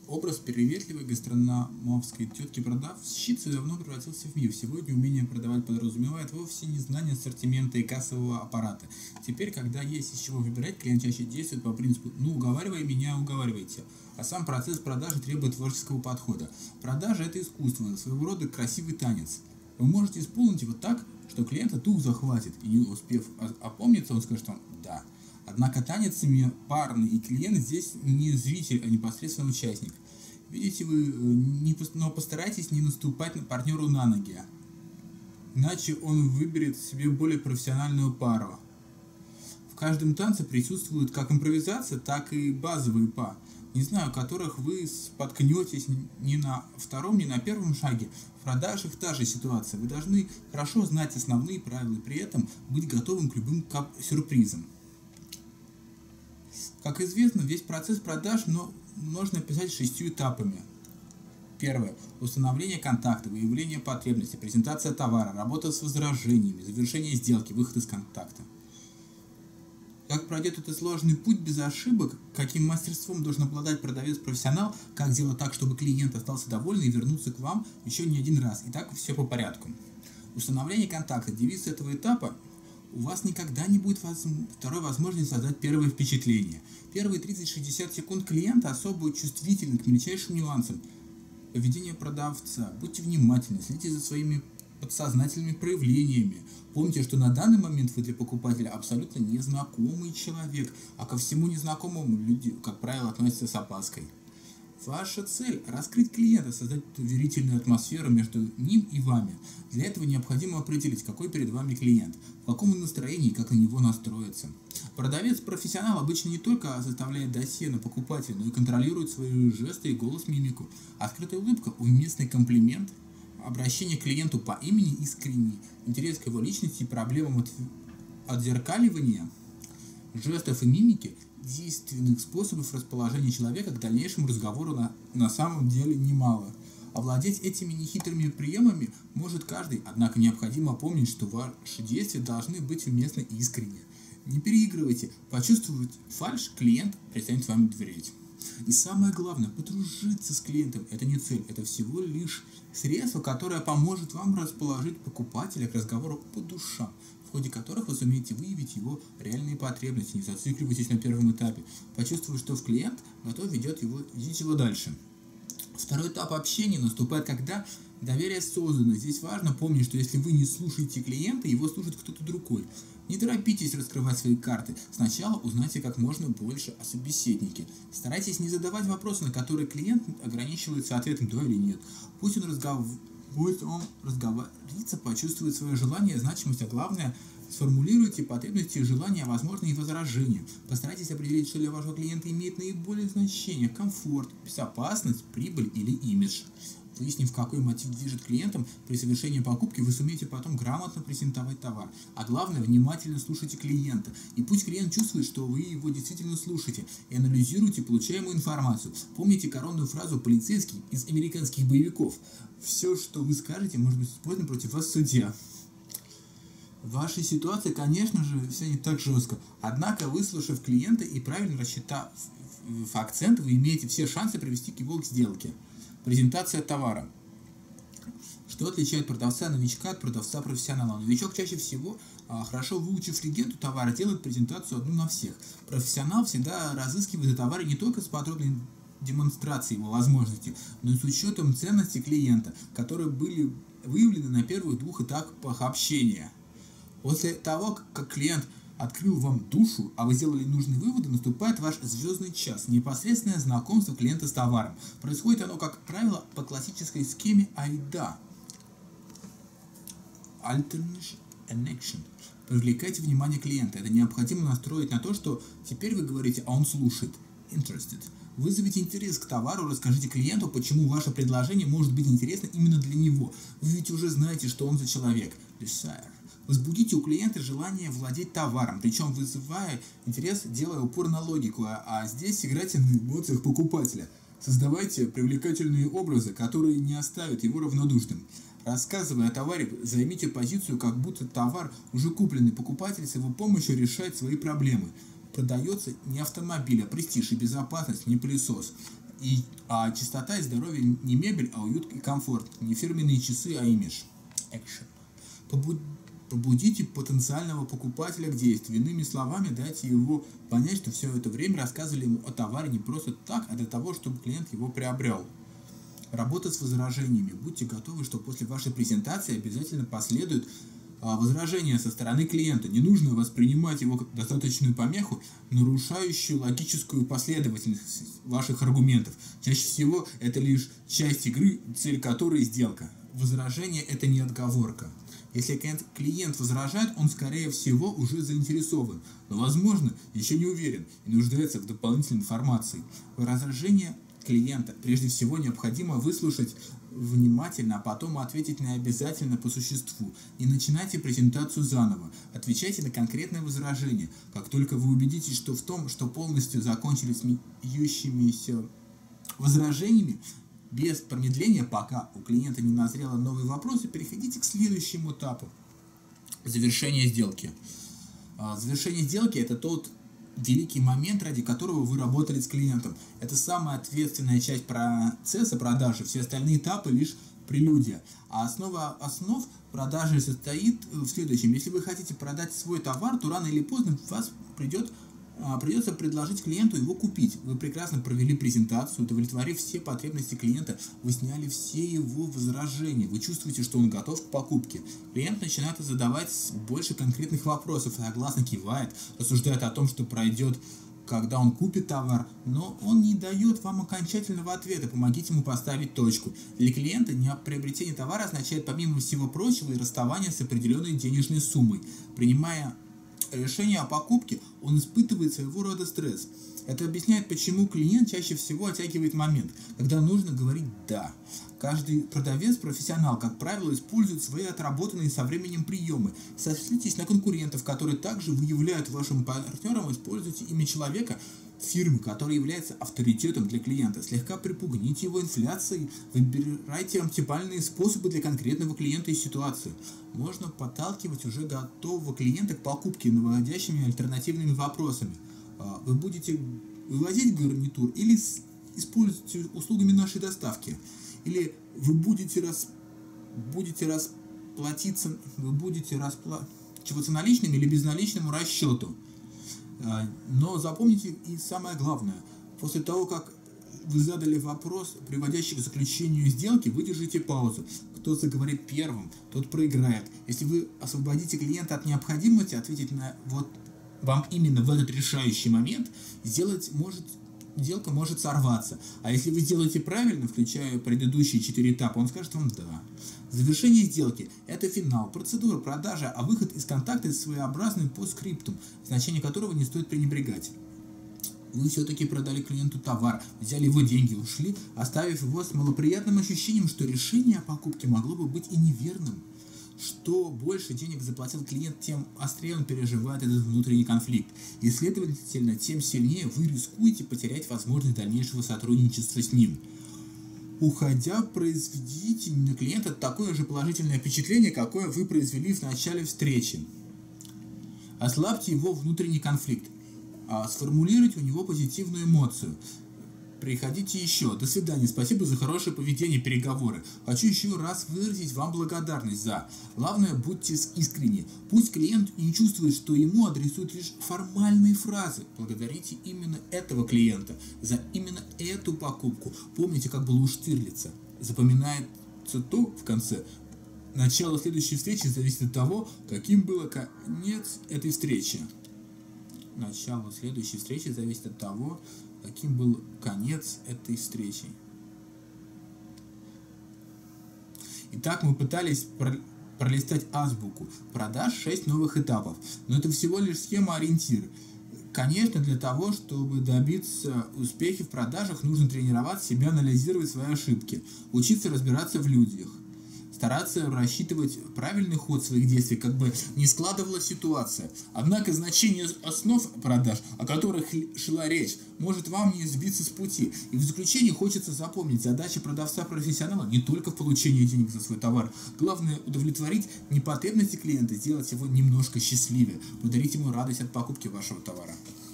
Образ приветливой гастрономовской тетки-продавщицы давно превратился в миф. Сегодня умение продавать подразумевает вовсе не знание ассортимента и кассового аппарата. Теперь, когда есть из чего выбирать, клиент чаще действует по принципу «ну, уговаривай меня, уговаривайте». А сам процесс продажи требует творческого подхода. Продажа – это искусство, своего рода красивый танец. Вы можете исполнить его так, что клиента дух захватит, и не успев опомниться, он скажет вам «да». Однако танец парный, и клиент здесь не зритель, а непосредственно участник. Видите вы, но постарайтесь не наступать на партнеру на ноги, иначе он выберет себе более профессиональную пару. В каждом танце присутствует как импровизация, так и базовые па, не знаю, которых вы споткнетесь ни на втором, ни на первом шаге. В продажах та же ситуация. Вы должны хорошо знать основные правила и при этом быть готовым к любым сюрпризам. Как известно, весь процесс продаж можно описать 6 этапами. Первое. Установление контакта, выявление потребностей, презентация товара, работа с возражениями, завершение сделки, выход из контакта. Как пройдет этот сложный путь без ошибок, каким мастерством должен обладать продавец-профессионал, как сделать так, чтобы клиент остался доволен и вернулся к вам еще не один раз. И так все по порядку. Установление контакта. Девиз этого этапа: у вас никогда не будет второй возможности создать первое впечатление. Первые 30-60 секунд клиента особо чувствительны к мельчайшим нюансам поведения продавца. Будьте внимательны, следите за своими подсознательными проявлениями. Помните, что на данный момент вы для покупателя абсолютно незнакомый человек, а ко всему незнакомому люди, как правило, относятся с опаской. Ваша цель – раскрыть клиента, создать доверительную атмосферу между ним и вами. Для этого необходимо определить, какой перед вами клиент, в каком он настроении и как на него настроиться. Продавец-профессионал обычно не только составляет досье на покупателя, но и контролирует свои жесты и голос-мимику. Открытая улыбка, уместный комплимент, обращение к клиенту по имени искренний, интерес к его личности и проблемам отзеркаливания жестов и мимики действенных способов расположения человека к дальнейшему разговору на самом деле немало. Овладеть этими нехитрыми приемами может каждый, однако необходимо помнить, что ваши действия должны быть уместны и искренни. Не переигрывайте, почувствовать фальшь, клиент перестанет вами доверять. И самое главное, подружиться с клиентом – это не цель, это всего лишь средство, которое поможет вам расположить покупателя к разговору по душам, в ходе которых вы сумеете выявить его реальные потребности. Не зацикливайтесь на первом этапе. Почувствуйте, что клиент готов ведет его, идите его дальше. Второй этап общения наступает, когда доверие создано. Здесь важно помнить, что если вы не слушаете клиента, его слушает кто-то другой. Не торопитесь раскрывать свои карты. Сначала узнайте как можно больше о собеседнике. Старайтесь не задавать вопросы, на которые клиент ограничивается ответом «да» или «нет». Пусть он разговорится, почувствует свое желание, значимость, а главное – сформулируйте потребности, желания, возможные возражения. Постарайтесь определить, что для вашего клиента имеет наиболее значение – комфорт, безопасность, прибыль или имидж. Выяснив, какой мотив движет клиентом при совершении покупки, вы сумеете потом грамотно презентовать товар. А главное, внимательно слушайте клиента. И пусть клиент чувствует, что вы его действительно слушаете, и анализируйте получаемую информацию. Помните коронную фразу полицейский из американских боевиков: «Все, что вы скажете, может быть использовано против вас в суде». В вашей ситуации, конечно же, все не так жестко. Однако, выслушав клиента и правильно рассчитав акцент, вы имеете все шансы привести его к сделке. Презентация товара. Что отличает продавца-новичка от продавца-профессионала? Новичок чаще всего, хорошо выучив легенду товара, делает презентацию одну на всех. Профессионал всегда разыскивает о товаре не только с подробной демонстрацией его возможностей, но и с учетом ценностей клиента, которые были выявлены на первых 2 этапах общения. После того, как клиент открыл вам душу, а вы сделали нужные выводы, наступает ваш звездный час, непосредственное знакомство клиента с товаром. Происходит оно, как правило, по классической схеме AIDA. Alternation and Action. Привлекайте внимание клиента. Это необходимо настроить на то, что теперь вы говорите, а он слушает. Interested. Вызовите интерес к товару, расскажите клиенту, почему ваше предложение может быть интересно именно для него. Вы ведь уже знаете, что он за человек. Desire. Возбудите у клиента желание владеть товаром, причем вызывая интерес, делая упор на логику, а здесь играйте на эмоциях покупателя. Создавайте привлекательные образы, которые не оставят его равнодушным. Рассказывая о товаре, займите позицию, как будто товар уже купленный, покупатель с его помощью решает свои проблемы. Продается не автомобиль, а престиж и безопасность, не пылесос. А чистота и здоровье не мебель, а уют и комфорт. Не фирменные часы, а имидж. Экшен. Побудите потенциального покупателя к действию. Иными словами, дайте его понять, что все это время рассказывали ему о товаре не просто так, а для того, чтобы клиент его приобрел. Работа с возражениями. Будьте готовы, что после вашей презентации обязательно последует возражение со стороны клиента. Не нужно воспринимать его как достаточную помеху, нарушающую логическую последовательность ваших аргументов. Чаще всего это лишь часть игры, цель которой сделка. Возражение – это не отговорка. Если клиент возражает, он, скорее всего, уже заинтересован, но, возможно, еще не уверен и нуждается в дополнительной информации. Возражение клиента прежде всего необходимо выслушать внимательно, а потом ответить на обязательно по существу. Не начинайте презентацию заново, отвечайте на конкретное возражение. Как только вы убедитесь, что в том, что полностью закончили смеющимися возражениями, без промедления, пока у клиента не назрело новые вопросы, переходите к следующему этапу. Завершение сделки. Завершение сделки – это тот великий момент, ради которого вы работали с клиентом. Это самая ответственная часть процесса продажи. Все остальные этапы лишь прелюдия. А основа основ продажи состоит в следующем. Если вы хотите продать свой товар, то рано или поздно вас придется предложить клиенту его купить. Вы прекрасно провели презентацию, удовлетворив все потребности клиента, вы сняли все его возражения, вы чувствуете, что он готов к покупке. Клиент начинает задавать больше конкретных вопросов, согласно кивает, рассуждает о том, что пройдет, когда он купит товар, но он не дает вам окончательного ответа, помогите ему поставить точку. Для клиента приобретение товара означает, помимо всего прочего, и расставание с определенной денежной суммой. Принимая решение о покупке, он испытывает своего рода стресс. Это объясняет, почему клиент чаще всего оттягивает момент, когда нужно говорить «да». Каждый продавец-профессионал, как правило, использует свои отработанные со временем приемы. Сошлитесь на конкурентов, которые также выявляют вашим партнерам, используйте имя человека, фирмы, который является авторитетом для клиента. Слегка припугните его инфляцией, выбирайте оптимальные способы для конкретного клиента и ситуации. Можно подталкивать уже готового клиента к покупке наводящими альтернативными вопросами. Вы будете вывозить гарнитур или используете услугами нашей доставки? Или вы будете расплачиваться наличными или безналичному расчету? Но запомните и самое главное, после того, как вы задали вопрос, приводящий к заключению сделки, вы держите паузу. Кто заговорит первым, тот проиграет. Если вы освободите клиента от необходимости ответить на вам именно в этот решающий момент, сделка может сорваться. А если вы сделаете правильно, включая предыдущие 4 этапа, он скажет вам «да». Завершение сделки – это финал, процедура продажи, а выход из контакта – это своеобразный постскриптум, значение которого не стоит пренебрегать. Вы все-таки продали клиенту товар, взяли его деньги, ушли, оставив его с малоприятным ощущением, что решение о покупке могло бы быть и неверным. Что больше денег заплатил клиент, тем острее он переживает этот внутренний конфликт. И, следовательно, тем сильнее вы рискуете потерять возможность дальнейшего сотрудничества с ним. Уходя, произведите на клиента такое же положительное впечатление, какое вы произвели в начале встречи. Ослабьте его внутренний конфликт. Сформулируйте у него позитивную эмоцию. Приходите еще. До свидания. Спасибо за хорошее поведение, переговоры. Хочу еще раз выразить вам благодарность за. Главное, будьте искренни. Пусть клиент не чувствует, что ему адресуют лишь формальные фразы. Благодарите именно этого клиента за именно эту покупку. Помните, как было у Штирлица. Запоминается то в конце. Начало следующей встречи зависит от того, каким был конец этой встречи. Начало следующей встречи зависит от того, каким был конец этой встречи. Итак, мы пытались пролистать азбуку продаж 6 новых этапов, но это всего лишь схема-ориентир. Конечно, для того, чтобы добиться успеха в продажах, нужно тренировать себя, анализировать свои ошибки, учиться разбираться в людях, стараться рассчитывать правильный ход своих действий, как бы не складывалась ситуация. Однако значение основ продаж, о которых шла речь, может вам не сбиться с пути. И в заключение хочется запомнить, задача продавца-профессионала не только в получении денег за свой товар. Главное удовлетворить не потребности клиента, сделать его немножко счастливее, подарить ему радость от покупки вашего товара.